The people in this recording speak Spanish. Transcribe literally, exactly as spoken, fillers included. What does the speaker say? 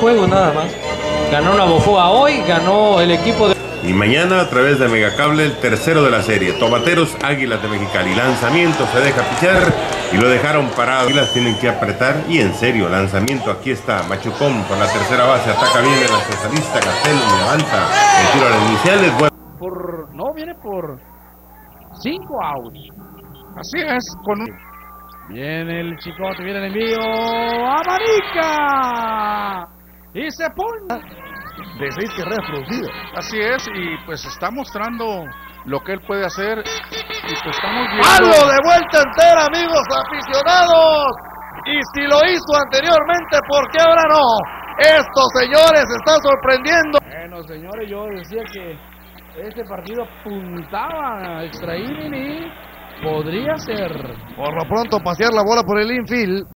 juegos nada más. Ganó Navojoa hoy, ganó el equipo de... Y mañana a través de Megacable el tercero de la serie. Tomateros, Águilas de Mexicali. Lanzamiento, se deja pichar y lo dejaron parado. Águilas tienen que apretar y en serio, lanzamiento. Aquí está Machucón por la tercera base. Ataca bien el especialista. Castelo levanta. El tiro a las iniciales. Bueno. Por, no, viene por cinco outs. Así es, con un... Viene el chicote, viene el envío. ¡Abanica! Y se pone de seis carreras producidas. Así es, y pues está mostrando lo que él puede hacer. Y pues estamos viendo... ¡Palo de vuelta entera, amigos aficionados! Y si lo hizo anteriormente, ¿por qué ahora no? Estos señores están sorprendiendo. Bueno, señores, yo decía que este partido apuntaba a extra inning y podría ser. Por lo pronto, pasear la bola por el infield.